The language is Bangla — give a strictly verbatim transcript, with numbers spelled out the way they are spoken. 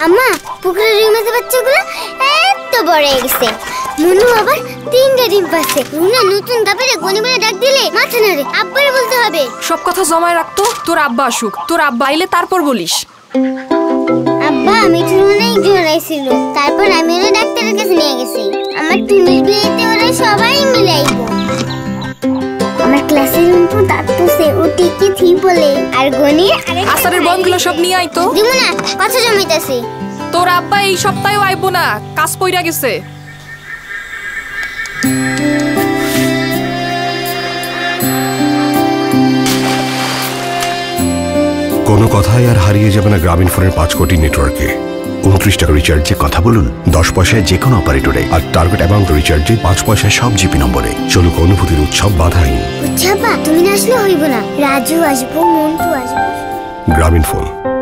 আম্মা পুকুরের রুই মাছের বাচ্চাগুলো এত বড় হয়ে গেছে। মনু আবার তিনটা ডিম পাচ্ছে। রুনা নতুন দাপেরে গনি বলে ডাক দিলে মাথা নাড়ে। আব্বারে বলতে হবে। সব কথা জমায় রাখতো, তোর আব্বা আসুক। তোর আব্বা আইলে তারপর বলিস। আব্বা মিঠু অনেক জোরাইছিল, তারপর আমি ওরা ডাক্তারের কাছে নিয়ে গেছি। আমার টুনির বিয়েতে ওরা সবাই মিলে আইব। আমার ক্লাসের রুমপু দাঁতছে ও টিকে থি বলে। আর গনি আসারের বনগুলো সব নিয়ে আইতো। দিমু না, কথা জমাইতাছি। তোর আব্বা এই সপ্তাহেও আইবো না, কাজ পইরা গেছে। কোনো কথাই আর হারিয়ে যাবে না গ্রামীণ ফোনের পাঁচ কোটি নেটওয়ার্কে। উনত্রিশ টাকা রিচার্জে কথা বলুন দশ পয়সায় যে কোনো অপারেটরে, আর টার্গেট অ্যামাউন্ট রিচার্জে পাঁচ পয়সায় সব জিপি নম্বরে। চলুক অনুভূতির উৎসব বাধাহীন। বুঝছাপা তুমি না আসলে হইব না, রাজু আসবো, মন্টু আসবো। গ্রামীণ ফোন।